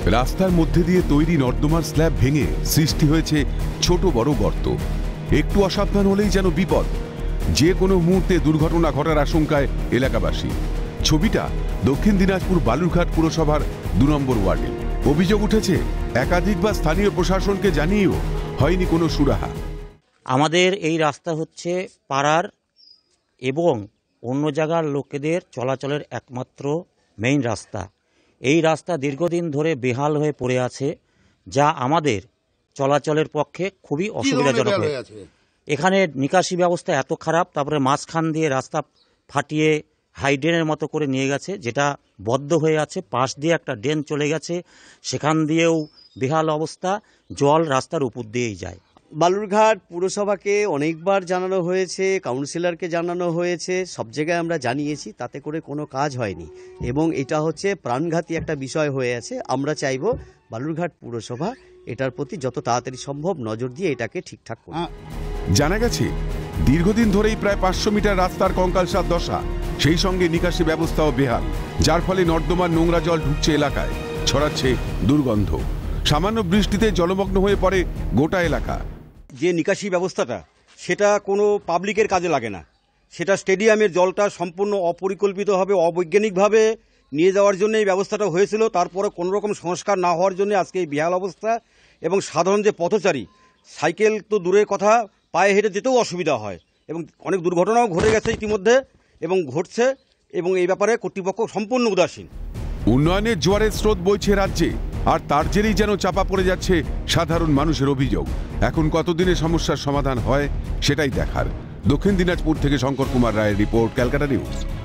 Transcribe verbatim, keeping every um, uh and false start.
রাস্তার মধ্যে দিয়ে তৈরি নর্দমার স্ল্যাব ভেঙে সৃষ্টি হয়েছে ছোট বড় গর্ত। একটু অসাবধান হলেই যেন বিপদ, যে কোনো মুহূর্তে দুর্ঘটনা ঘটার আশঙ্কায় এলাকাবাসী। ছবিটা দক্ষিণ দিনাজপুর বালুরঘাট পুরসভার দু নম্বর ওয়ার্ডে। অভিযোগ উঠেছে একাধিকবার স্থানীয় প্রশাসনকে জানিয়েও হয়নি কোনো সুরাহা। আমাদের এই রাস্তা হচ্ছে পাড়ার এবং অন্য জায়গার লোকেদের চলাচলের একমাত্র মেইন রাস্তা। এই রাস্তা দীর্ঘদিন ধরে বেহাল হয়ে পড়ে আছে, যা আমাদের চলাচলের পক্ষে খুবই অসুবিধাজনক। এখানে নিকাশি ব্যবস্থা এত খারাপ, তারপরে মাঝখান দিয়ে রাস্তা ফাটিয়ে হাইড্রেনের মতো করে নিয়ে গেছে, যেটা বদ্ধ হয়ে আছে। পাশ দিয়ে একটা ড্রেন চলে গেছে, সেখান দিয়েও বেহাল অবস্থা, জল রাস্তার উপর দিয়েই যায়। বালুরঘাট পুরসভাকে অনেকবার জানানো হয়েছে, কাউন্সিলরকে জানানো হয়েছে, সব জায়গায় আমরা জানিয়েছি, তাতে করে কোনো কাজ হয়নি এবং এটা হচ্ছে প্রাণঘাতী একটা বিষয় হয়ে আছে। আমরা চাইব বালুরঘাট পুরসভা এটার প্রতি যত তাড়াতাড়ি সম্ভব নজর দিয়ে এটাকে ঠিকঠাক করবে। জানা গেছে দীর্ঘদিন ধরেই প্রায় পাঁচশো মিটার রাস্তার কঙ্কালসাৎ দশা, সেই সঙ্গে নিকাশি ব্যবস্থাও বেহাল, যার ফলে নর্দমার নোংরা জল ঢুকছে এলাকায়, ছড়াচ্ছে দুর্গন্ধ। সামান্য বৃষ্টিতে জলমগ্ন হয়ে পড়ে গোটা এলাকা। যে নিকাশি ব্যবস্থাটা সেটা কোনো পাবলিকের কাজে লাগে না, সেটা স্টেডিয়ামের জলটা সম্পূর্ণ অপরিকল্পিতভাবে অবৈজ্ঞানিকভাবে নিয়ে যাওয়ার জন্য এই ব্যবস্থাটা হয়েছিল। তারপরে কোনো রকম সংস্কার না হওয়ার জন্য আজকে এই বেহাল অবস্থা এবং সাধারণ যে পথচারী, সাইকেল তো দূরের কথা, পায়ে হেঁটে যেতেও অসুবিধা হয় এবং অনেক দুর্ঘটনাও ঘটে গেছে ইতিমধ্যে এবং ঘটছে, এবং এই ব্যাপারে কর্তৃপক্ষ সম্পূর্ণ উদাসীন। উন্নয়নের জোয়ারের স্রোত বইছে রাজ্যে, আর তার জেরেই যেন চাপা পড়ে যাচ্ছে সাধারণ মানুষের অভিযোগ। এখন কতদিনে সমস্যার সমাধান হয় সেটাই দেখার। দক্ষিণ দিনাজপুর থেকে শঙ্কর কুমার রায়ের রিপোর্ট, ক্যালকাটা নিউজ।